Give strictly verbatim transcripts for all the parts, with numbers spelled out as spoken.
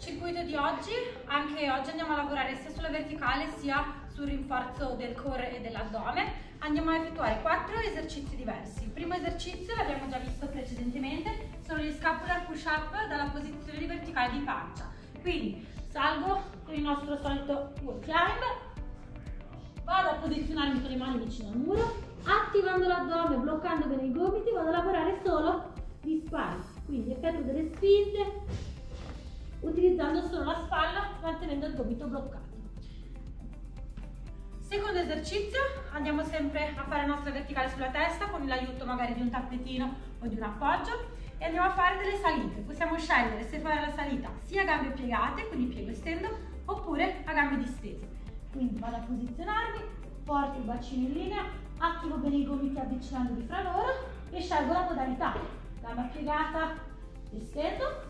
Circuito di oggi, anche oggi andiamo a lavorare sia sulla verticale sia sul rinforzo del core e dell'addome. Andiamo a effettuare quattro esercizi diversi. Il primo esercizio l'abbiamo già visto precedentemente, sono gli scapular push up dalla posizione di verticale di pancia. Quindi salgo con il nostro solito wall climb, vado a posizionarmi con le mani vicino al muro, attivando l'addome, bloccando bene i gomiti, vado a lavorare solo di spalla, quindi effetto delle spinte utilizzando solo la spalla, mantenendo il gomito bloccato. Secondo esercizio, andiamo sempre a fare la nostra verticale sulla testa con l'aiuto magari di un tappetino o di un appoggio e andiamo a fare delle salite. Possiamo scegliere se fare la salita sia a gambe piegate, quindi piego e stendo, oppure a gambe distese. Quindi vado a posizionarmi, porto il bacino in linea, attivo bene i gomiti avvicinandoli fra loro e scelgo la modalità. Gamba piegata e stendo,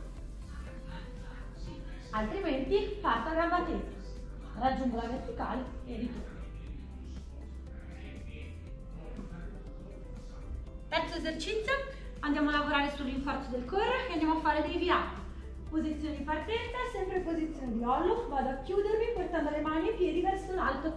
altrimenti parto a gamba tesa, raggiungo la verticale e ritorno. Terzo esercizio, andiamo a lavorare sul rinforzo del core e andiamo a fare dei V-up. Posizione di partenza, sempre posizione di ollo, vado a chiudermi portando le mani e i piedi verso l'alto.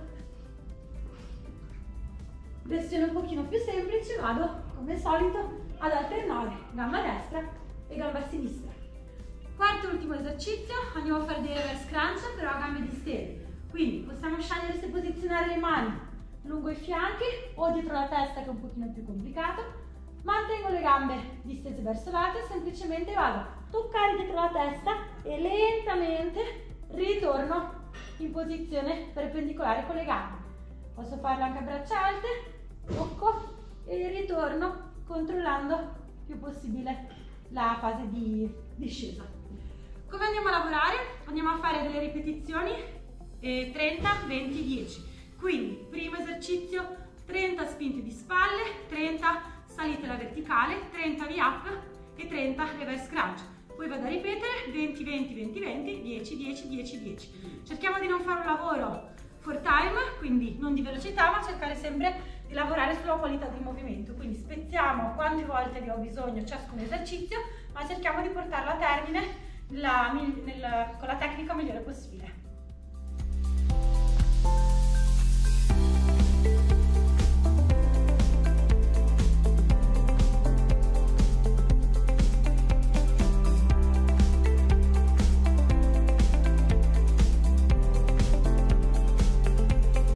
Versione un pochino più semplice, vado come al solito ad alternare gamba destra e gamba sinistra. Quarto e ultimo esercizio, andiamo a fare dei reverse crunch però a gambe distese. Quindi possiamo scegliere se posizionare le mani lungo i fianchi o dietro la testa, che è un pochino più complicato. Mantengo le gambe distese verso l'alto e semplicemente vado a toccare dietro la testa e lentamente ritorno in posizione perpendicolare con le gambe. Posso farlo anche a braccia alte, tocco e ritorno controllando il più possibile la fase di discesa. Come andiamo a lavorare? Andiamo a fare delle ripetizioni eh, trenta, venti, dieci. Quindi, primo esercizio, trenta spinte di spalle, trenta salite alla verticale, trenta V-up e trenta reverse crunch. Poi vado a ripetere venti, venti, venti, venti, dieci, dieci, dieci, dieci. Cerchiamo di non fare un lavoro for time, quindi non di velocità, ma cercare sempre di lavorare sulla qualità del movimento. Quindi spezziamo quante volte abbiamo bisogno ciascun esercizio, ma cerchiamo di portarlo a termine nella, nel, con la tecnica migliore possibile.